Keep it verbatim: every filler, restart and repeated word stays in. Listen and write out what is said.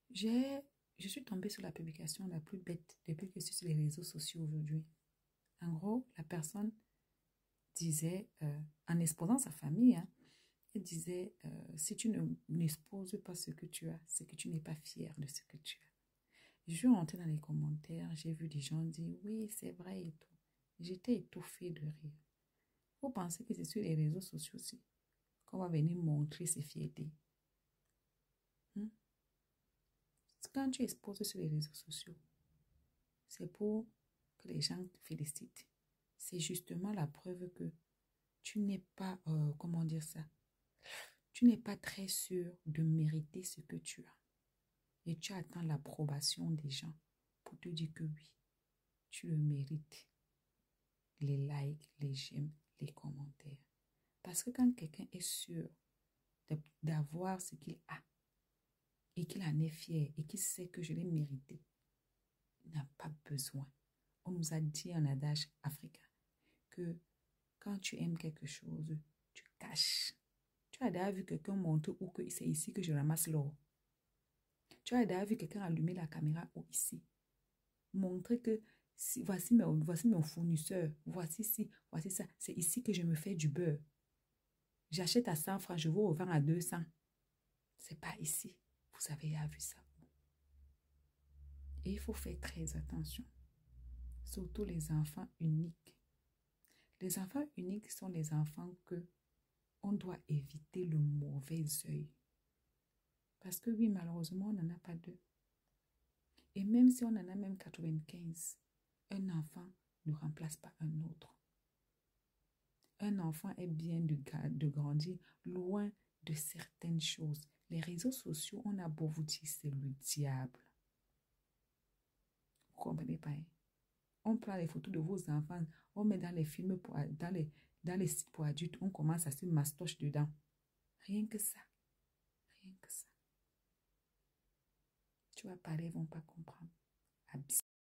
J'ai, je suis tombée sur la publication la plus bête depuis que je suis sur les réseaux sociaux aujourd'hui. En gros, la personne disait, euh, en exposant sa famille, hein, elle disait, euh, si tu ne n'exposes pas ce que tu as, c'est que tu n'es pas fier de ce que tu as. Je suis rentrée dans les commentaires, j'ai vu des gens dire, oui, c'est vrai et tout. J'étais étouffée de rire. Vous pensez que c'est sur les réseaux sociaux aussi qu'on va venir montrer ses fiertés? Hmm? Quand tu exposes sur les réseaux sociaux, c'est pour que les gens te félicitent. C'est justement la preuve que tu n'es pas, euh, comment dire ça, tu n'es pas très sûr de mériter ce que tu as. Et tu attends l'approbation des gens pour te dire que oui, tu le mérites. Les likes, les j'aime, les commentaires. Parce que quand quelqu'un est sûr d'avoir ce qu'il a et qu'il en est fier et qu'il sait que je l'ai mérité, il n'a pas besoin. On nous a dit en adage africain que quand tu aimes quelque chose, tu caches. Tu as déjà vu quelqu'un montrer ou que c'est ici que je ramasse l'or. Tu as déjà vu quelqu'un allumer la caméra ou ici. Montrer que si, voici, mes, voici mon fournisseur, voici ci, voici ça. C'est ici que je me fais du beurre. J'achète à cent francs, je vous revends à deux cents. C'est pas ici. Vous avez déjà vu ça. Et il faut faire très attention. Surtout les enfants uniques. Les enfants uniques sont les enfants que on doit éviter le mauvais œil. Parce que oui, malheureusement, on n'en a pas deux. Et même si on en a même quatre-vingt-quinze, un enfant ne remplace pas un autre. Un enfant est bien de, de grandir loin de certaines choses. Les réseaux sociaux, on a beau vous dire, c'est le diable. Vous ne comprenez pas, hein? On prend les photos de vos enfants, on met dans les films, pour, dans, les, dans les sites pour adultes, on commence à se mastoche dedans. Rien que ça. Rien que ça. Tu vas parler, ils ne vont pas comprendre.